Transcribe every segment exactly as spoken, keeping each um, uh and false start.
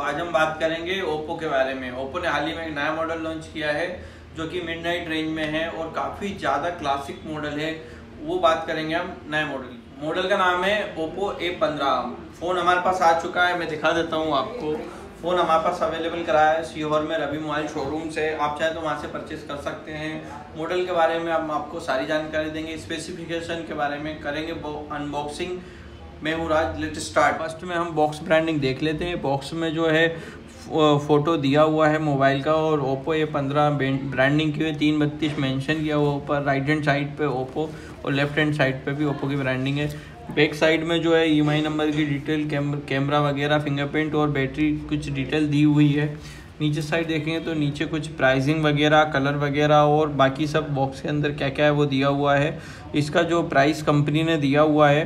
आज हम बात करेंगे ओप्पो के बारे में। ओप्पो ने हाल ही में एक नया मॉडल लॉन्च किया है जो कि मिडनाइट रेंज में है और काफ़ी ज़्यादा क्लासिक मॉडल है। वो बात करेंगे हम नए मॉडल मॉडल का नाम है ओप्पो ए पंद्रह। फ़ोन हमारे पास आ चुका है, मैं दिखा देता हूँ आपको। फ़ोन हमारे पास अवेलेबल कराया है सीहोर में रवि मोबाइल शोरूम से। आप चाहे तो वहाँ से परचेस कर सकते हैं। मॉडल के बारे में हम आपको सारी जानकारी देंगे, स्पेसिफिकेशन के बारे में करेंगे अनबॉक्सिंग। मैं हूँ राज, लेट स्टार्ट। फर्स्ट में हम बॉक्स ब्रांडिंग देख लेते हैं। बॉक्स में जो है फ़ोटो दिया हुआ है मोबाइल का और ओप्पो ए पंद्रह ब्रांडिंग की हुई, तीन बत्तीस मेंशन किया हुआ ऊपर। राइट हैंड साइड पे ओप्पो और लेफ्ट हैंड साइड पे भी ओप्पो की ब्रांडिंग है। बैक साइड में जो है ई एम आई नंबर की डिटेल, कैमरा वगैरह, फिंगरप्रिंट और बैटरी कुछ डिटेल दी हुई है। नीचे साइड देखेंगे तो नीचे कुछ प्राइसिंग वगैरह, कलर वगैरह और बाकी सब बॉक्स के अंदर क्या क्या है वो दिया हुआ है। इसका जो प्राइस कंपनी ने दिया हुआ है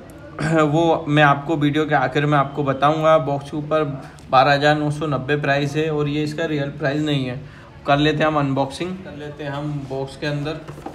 वो मैं आपको वीडियो के आखिर में आपको बताऊंगा। बॉक्स के ऊपर बारह हज़ार नौ सौ नब्बे प्राइस है और ये इसका रियल प्राइस नहीं है। कर लेते हैं हम अनबॉक्सिंग, कर लेते हैं हम। बॉक्स के अंदर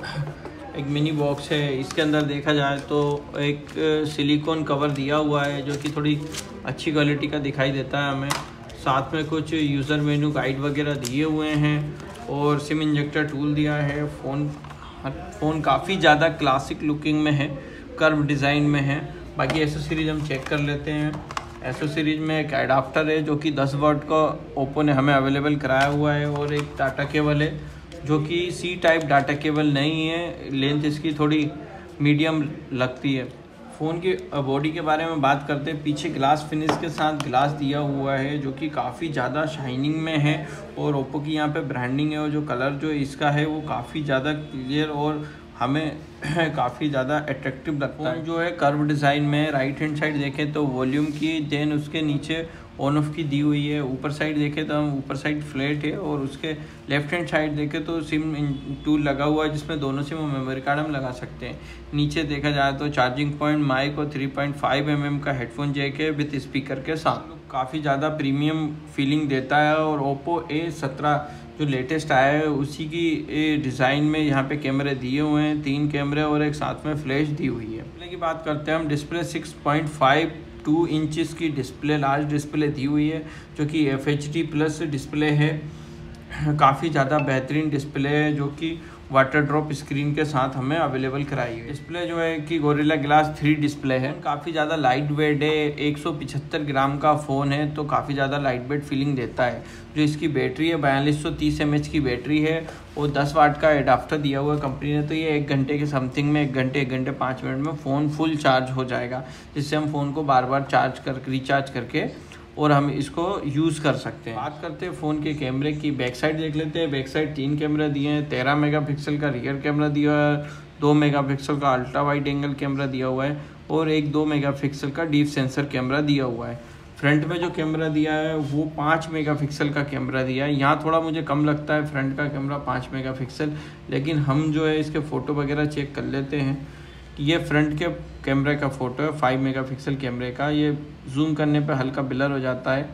एक मिनी बॉक्स है। इसके अंदर देखा जाए तो एक सिलिकॉन कवर दिया हुआ है जो कि थोड़ी अच्छी क्वालिटी का दिखाई देता है हमें। साथ में कुछ यूज़र मेन्यू गाइड वगैरह दिए हुए हैं और सिम इंजेक्टर टूल दिया है। फ़ोन फ़ोन काफ़ी ज़्यादा क्लासिक लुकिंग में है, कर्व डिज़ाइन में है। बाकी एसेसरीज हम चेक कर लेते हैं। एसेसरीज में एक एडाप्टर है जो कि दस वाट का ओप्पो ने हमें अवेलेबल कराया हुआ है और एक डाटा केबल है जो कि सी टाइप डाटा केबल नहीं है। लेंथ इसकी थोड़ी मीडियम लगती है। फ़ोन की बॉडी के बारे में बात करते हैं। पीछे ग्लास फिनिश के साथ ग्लास दिया हुआ है जो कि काफ़ी ज़्यादा शाइनिंग में है और ओप्पो की यहाँ पे ब्रांडिंग है और जो कलर जो इसका है वो काफ़ी ज़्यादा क्लियर और हमें काफ़ी ज़्यादा अट्रैक्टिव लगता है। जो है कर्व डिज़ाइन में। राइट हैंड साइड देखें तो वॉल्यूम की, देन उसके नीचे ऑन ऑफ की दी हुई है। ऊपर साइड देखें तो हम ऊपर साइड फ्लैट है और उसके लेफ्ट हैंड साइड देखें तो सिम टूल लगा हुआ है जिसमें दोनों सिम और मेमोरी कार्ड हम लगा सकते हैं। नीचे देखा जाए तो चार्जिंग पॉइंट, माइक और three point five M M का हेडफोन जैक है विथ स्पीकर के साथ। काफ़ी ज़्यादा प्रीमियम फीलिंग देता है और ओप्पो ए सत्रह जो लेटेस्ट आया है उसी की डिज़ाइन में यहाँ पे कैमरे दिए हुए हैं, तीन कैमरे और एक साथ में फ्लैश दी हुई है। डिस्प्ले की बात करते हैं हम। Display six point five two inches की डिस्प्ले, लार्ज डिस्प्ले दी हुई है जो कि F H D plus display है। काफ़ी ज़्यादा बेहतरीन डिस्प्ले है जो कि वाटर ड्रॉप स्क्रीन के साथ हमें अवेलेबल कराई है। डिस्प्ले जो है कि गोरिल्ला ग्लास थ्री डिस्प्ले है। काफ़ी ज़्यादा लाइट वेट है, एक सौ पचहत्तर ग्राम का फ़ोन है तो काफ़ी ज़्यादा लाइट वेट फीलिंग देता है। जो इसकी बैटरी है बयालीस सौ तीस एम एच की बैटरी है और दस वाट का एडाप्टर दिया हुआ है कंपनी ने। तो ये एक घंटे के समथिंग में, एक घंटे एक घंटे पाँच मिनट में फ़ोन फुल चार्ज हो जाएगा, जिससे हम फ़ोन को बार बार चार्ज कर रिचार्ज करके और हम इसको यूज़ कर सकते हैं। बात करते हैं फ़ोन के कैमरे की। बैक साइड देख लेते हैं। बैक साइड तीन कैमरा दिए हैं। तेरह मेगापिक्सल का रियर कैमरा दिया है, दो मेगापिक्सल का अल्ट्रा वाइड एंगल कैमरा दिया हुआ है और एक दो मेगापिक्सल का डीप सेंसर कैमरा दिया हुआ है। फ्रंट में जो कैमरा दिया है वो पाँच मेगापिक्सल का कैमरा दिया है। यहाँ थोड़ा मुझे कम लगता है फ्रंट का कैमरा पाँच मेगापिक्सल, लेकिन हम जो है इसके फ़ोटो वगैरह चेक कर लेते हैं कि ये फ्रंट के कैमरे का फ़ोटो है फाइव मेगापिक्सल कैमरे का। ये जूम करने पे हल्का ब्लर हो जाता है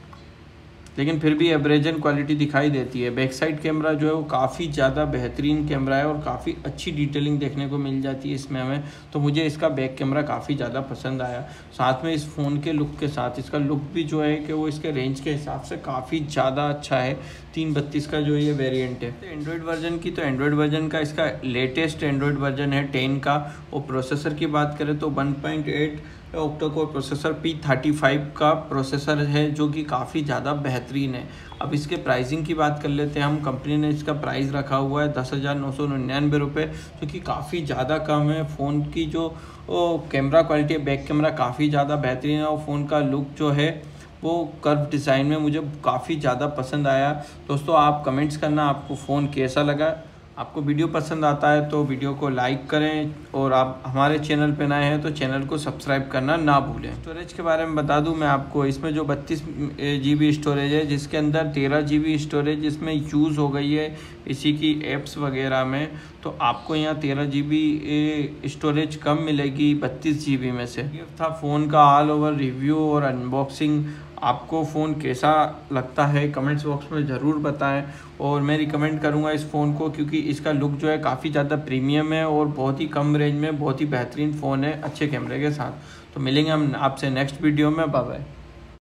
लेकिन फिर भी एवरेजन क्वालिटी दिखाई देती है। बैक साइड कैमरा जो है वो काफ़ी ज़्यादा बेहतरीन कैमरा है और काफ़ी अच्छी डिटेलिंग देखने को मिल जाती है इसमें हमें। तो मुझे इसका बैक कैमरा काफ़ी ज़्यादा पसंद आया। साथ में इस फ़ोन के लुक के साथ इसका लुक भी जो है कि वो इसके रेंज के हिसाब से काफ़ी ज़्यादा अच्छा है। तीन बत्तीस का जो ये वेरिएंट है। एंड्रॉयड वर्जन की तो एंड्रॉयड वर्जन का इसका लेटेस्ट एंड्रॉयड वर्जन है टेन का। और प्रोसेसर की बात करें तो one point eight octa core processor P thirty five का प्रोसेसर है जो कि काफ़ी ज़्यादा बेहतरीन है। अब इसके प्राइसिंग की बात कर लेते हैं हम। कंपनी ने इसका प्राइस रखा हुआ है दस हज़ार नौ सौ निन्यानवे रुपये जो कि काफ़ी ज़्यादा कम है। फ़ोन की जो कैमरा क्वालिटी है, बैक कैमरा काफ़ी ज़्यादा बेहतरीन है और फ़ोन का लुक जो है वो कर्व डिज़ाइन में मुझे काफ़ी ज़्यादा पसंद आया। दोस्तों आप कमेंट्स करना आपको फ़ोन कैसा लगा। आपको वीडियो पसंद आता है तो वीडियो को लाइक करें और आप हमारे चैनल पे नए हैं तो चैनल को सब्सक्राइब करना ना भूलें। स्टोरेज के बारे में बता दूं मैं आपको, इसमें जो बत्तीस जी बी स्टोरेज है जिसके अंदर तेरह जी बी स्टोरेज इसमें यूज़ हो गई है इसी की एप्स वगैरह में। तो आपको यहाँ तेरह जी बी स्टोरेज कम मिलेगी बत्तीस जी बी में से। ये था फ़ोन का ऑल ओवर रिव्यू और अनबॉक्सिंग। आपको फ़ोन कैसा लगता है कमेंट्स बॉक्स में ज़रूर बताएं और मैं रिकमेंड करूंगा इस फ़ोन को क्योंकि इसका लुक जो है काफ़ी ज़्यादा प्रीमियम है और बहुत ही कम रेंज में बहुत ही बेहतरीन फ़ोन है अच्छे कैमरे के साथ। तो मिलेंगे हम आपसे नेक्स्ट वीडियो में। Bye bye.